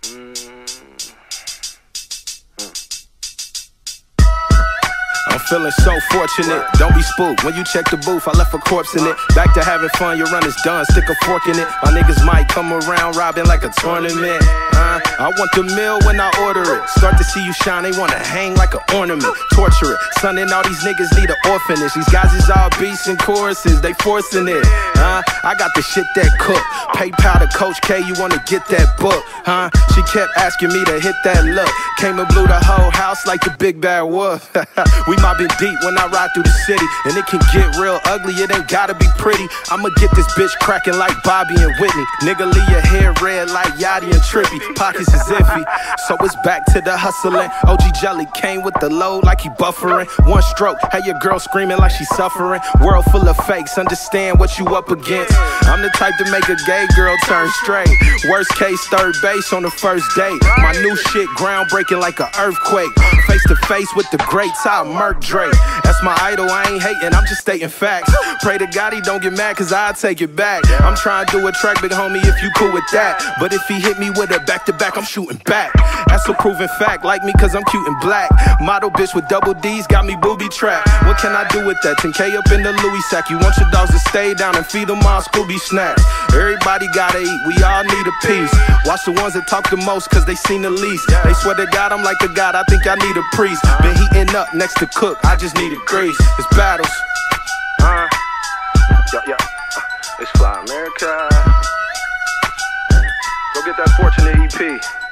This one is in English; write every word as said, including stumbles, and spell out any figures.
I'm feeling so fortunate, don't be spooked. When you check the booth, I left a corpse in it. Back to having fun, your run is done, stick a fork in it. My niggas might come around robbing like a tournament. uh, I want the meal when I order it. Start to see you shine, they wanna hang like an ornament. Torture it, son, and all these niggas need an orphanage. These guys is all beats and choruses, they forcing it. uh, I got the shit that cook. PayPal to Coach K, you wanna get that book, huh? She kept asking me to hit that look. Came and blew the whole house like the big bad wolf. We mobbing deep when I ride through the city, and it can get real ugly, it ain't gotta be pretty. I'ma get this bitch cracking like Bobby and Whitney. Nigga, leave your hair red like Yachty and Trippy. Pockets is iffy, so it's back to the hustling. O G Jelly came with the load like he buffering. One stroke, had your girl screaming like she suffering. World full of fakes, understand what you up against. I'm the type to make a gay girl turn straight. Worst case, third base on the first date. My new shit groundbreaking like an earthquake. Face to face with the greats, I'll murk Drake. That's my idol, I ain't hating, I'm just stating facts. Pray to God he don't get mad, cause I'll take it back. I'm trying to do a track, big homie, if you cool with that. But if he hit me with a back to back, I'm shooting back. That's a proven fact, like me cause I'm cute and black. Model bitch with double D's, got me booby trapped. What can I do with that? ten K up in the Louis sack. You want your dogs to stay down and feed them all Scooby snacks. Everybody gotta eat, we all need a piece. Watch the ones that talk the most cause they seen the least. They swear to God I'm like a god, I think I need a priest. Been heating up next to cook, I just need a grease. It's battles. Uh, yeah, yeah. It's Fly America. Go get that Fortunate E P.